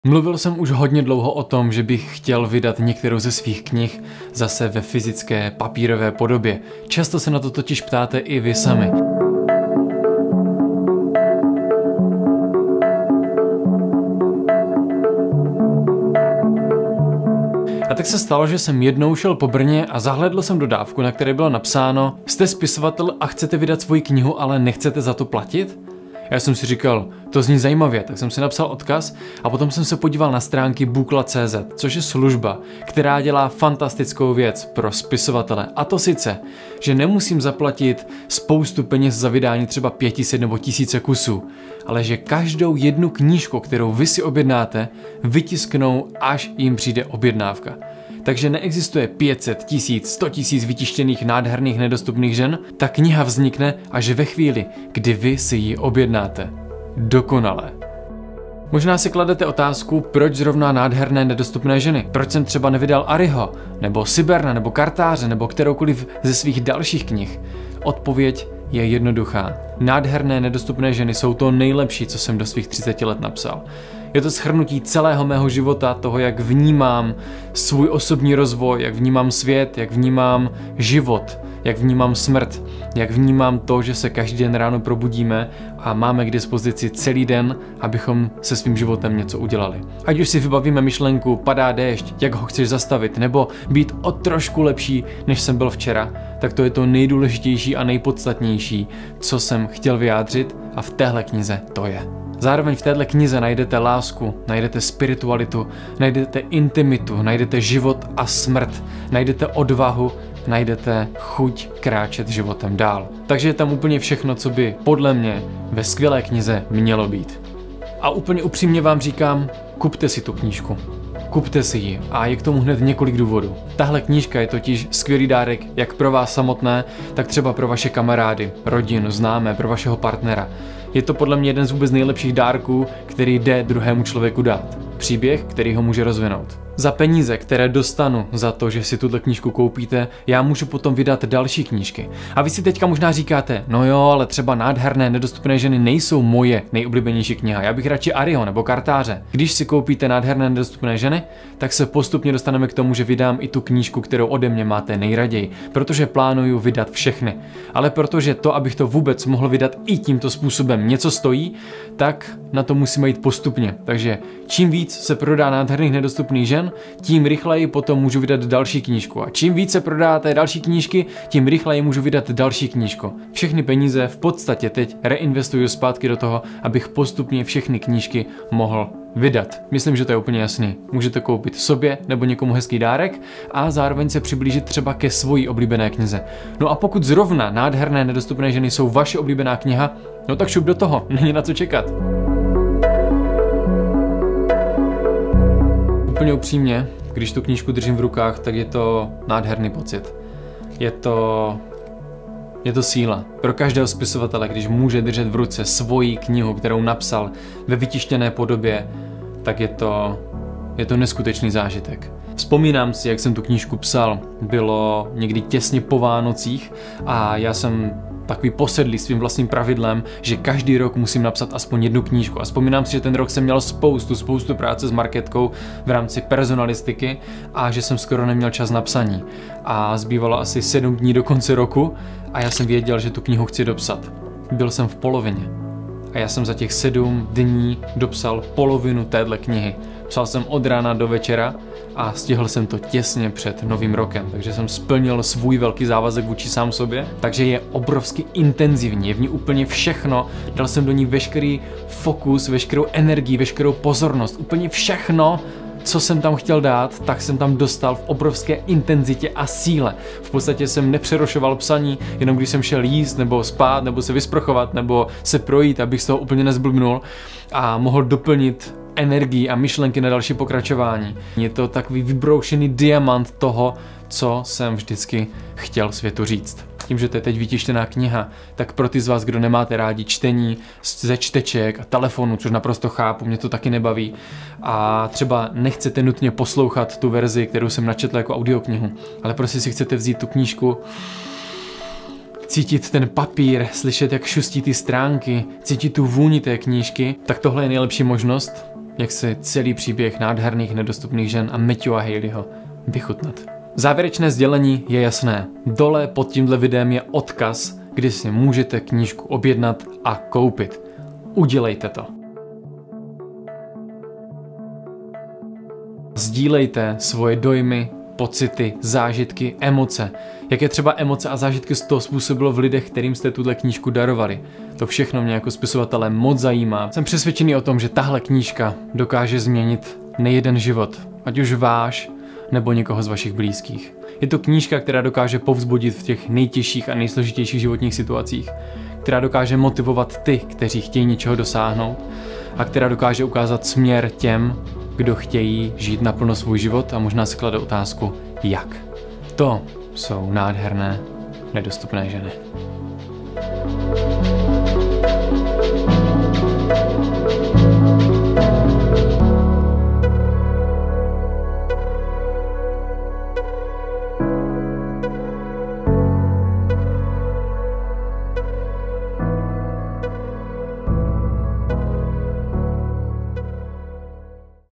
Mluvil jsem už hodně dlouho o tom, že bych chtěl vydat některou ze svých knih zase ve fyzické papírové podobě. Často se na to totiž ptáte i vy sami. A tak se stalo, že jsem jednou šel po Brně a zahlédl jsem dodávku, na které bylo napsáno: jste spisovatel a chcete vydat svoji knihu, ale nechcete za to platit? Já jsem si říkal, to zní zajímavě, tak jsem si napsal odkaz a potom jsem se podíval na stránky Bookla.cz, což je služba, která dělá fantastickou věc pro spisovatele. A to sice, že nemusím zaplatit spoustu peněz za vydání třeba 500 nebo 1000 kusů, ale že každou jednu knížku, kterou vy si objednáte, vytisknou, až jim přijde objednávka. Takže neexistuje 500, 1000, 100 000 vytištěných nádherných nedostupných žen, ta kniha vznikne až ve chvíli, kdy vy si ji objednáte. Dokonale. Možná si kladete otázku, proč zrovna nádherné nedostupné ženy? Proč jsem třeba nevydal Ariho, nebo Siberna, nebo Kartáře, nebo kteroukoliv ze svých dalších knih? Odpověď je jednoduchá. Nádherné nedostupné ženy jsou to nejlepší, co jsem do svých 30 let napsal. Je to shrnutí celého mého života, toho, jak vnímám svůj osobní rozvoj, jak vnímám svět, jak vnímám život, jak vnímám smrt, jak vnímám to, že se každý den ráno probudíme a máme k dispozici celý den, abychom se svým životem něco udělali. Ať už si vybavíme myšlenku padá déšť, jak ho chceš zastavit, nebo být o trošku lepší, než jsem byl včera, tak to je to nejdůležitější a nejpodstatnější, co jsem chtěl vyjádřit, a v téhle knize to je. Zároveň v téhle knize najdete lásku, najdete spiritualitu, najdete intimitu, najdete život a smrt, najdete odvahu, najdete chuť kráčet životem dál. Takže je tam úplně všechno, co by podle mě ve skvělé knize mělo být. A úplně upřímně vám říkám, kupte si tu knížku. Kupte si ji a je k tomu hned několik důvodů. Tahle knížka je totiž skvělý dárek jak pro vás samotné, tak třeba pro vaše kamarády, rodinu, známé, pro vašeho partnera. Je to podle mě jeden z vůbec nejlepších dárků, který jde druhému člověku dát. Příběh, který ho může rozvinout. Za peníze, které dostanu za to, že si tuto knížku koupíte, já můžu potom vydat další knížky. A vy si teďka možná říkáte, no jo, ale třeba nádherné nedostupné ženy nejsou moje nejoblíbenější kniha, já bych radši Ariho nebo Kartáře. Když si koupíte nádherné nedostupné ženy, tak se postupně dostaneme k tomu, že vydám i tu knížku, kterou ode mě máte nejraději, protože plánuju vydat všechny. Ale protože to, abych to vůbec mohl vydat i tímto způsobem, něco stojí, tak na to musíme jít postupně. Takže čím víc se prodá nádherných nedostupných žen, tím rychleji potom můžu vydat další knížku. A čím více prodáte další knížky, tím rychleji můžu vydat další knížku. Všechny peníze v podstatě teď reinvestuju zpátky do toho, abych postupně všechny knížky mohl vydat. Myslím, že to je úplně jasný. Můžete koupit sobě nebo někomu hezký dárek a zároveň se přiblížit třeba ke svojí oblíbené knize. No a pokud zrovna nádherné nedostupné ženy jsou vaše oblíbená kniha, no tak šup do toho, není na co čekat. Úplně upřímně, když tu knížku držím v rukách, tak je to nádherný pocit. Je to síla. Pro každého spisovatele, když může držet v ruce svoji knihu, kterou napsal ve vytištěné podobě, tak je to neskutečný zážitek. Vzpomínám si, jak jsem tu knížku psal. Bylo někdy těsně po Vánocích a já jsem takový posedlý svým vlastním pravidlem, že každý rok musím napsat aspoň jednu knížku. A vzpomínám si, že ten rok jsem měl spoustu práce s marketkou v rámci personalistiky a že jsem skoro neměl čas na psaní. A zbývalo asi 7 dní do konce roku a já jsem věděl, že tu knihu chci dopsat. Byl jsem v polovině. A já jsem za těch 7 dní dopsal polovinu téhle knihy. Psal jsem od rána do večera a stihl jsem to těsně před novým rokem, takže jsem splnil svůj velký závazek vůči sám sobě, takže je obrovsky intenzivní, je v ní úplně všechno, dal jsem do ní veškerý fokus, veškerou energii, veškerou pozornost, úplně všechno, co jsem tam chtěl dát, tak jsem tam dostal v obrovské intenzitě a síle. V podstatě jsem nepřerušoval psaní, jenom když jsem šel jíst nebo spát, nebo se vysprchovat, nebo se projít, abych z toho úplně nezblbnul a mohl doplnit energii a myšlenky na další pokračování. Je to takový vybroušený diamant toho, co jsem vždycky chtěl světu říct. Tím, že to je teď vytištěná kniha, tak pro ty z vás, kdo nemáte rádi čtení ze čteček a telefonu, což naprosto chápu, mě to taky nebaví, a třeba nechcete nutně poslouchat tu verzi, kterou jsem načetl jako audioknihu, ale prostě si chcete vzít tu knížku, cítit ten papír, slyšet, jak šustí ty stránky, cítit tu vůni té knížky, tak tohle je nejlepší možnost. jak si celý příběh nádherných nedostupných žen a Matthew a Hayleyho vychutnat. Závěrečné sdělení je jasné. Dole pod tímhle videem je odkaz, kdy si můžete knížku objednat a koupit. Udělejte to. Sdílejte svoje dojmy, pocity, zážitky, emoce. Jaké třeba emoce a zážitky z toho způsobilo v lidech, kterým jste tuhle knížku darovali. To všechno mě jako spisovatele moc zajímá. Jsem přesvědčený o tom, že tahle knížka dokáže změnit nejeden život, ať už váš, nebo někoho z vašich blízkých. Je to knížka, která dokáže povzbudit v těch nejtěžších a nejsložitějších životních situacích, která dokáže motivovat ty, kteří chtějí něčeho dosáhnout a která dokáže ukázat směr těm, kdo chtějí žít naplno svůj život a možná si klade otázku, jak. To jsou nádherné, nedostupné ženy.